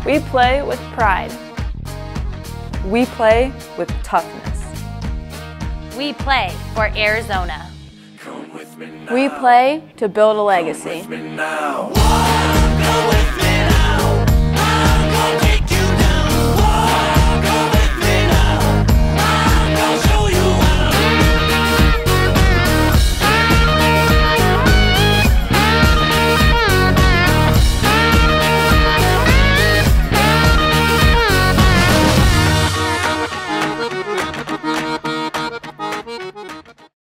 We play with pride. We play with toughness. We play for Arizona. We play to build a legacy. Come with me now.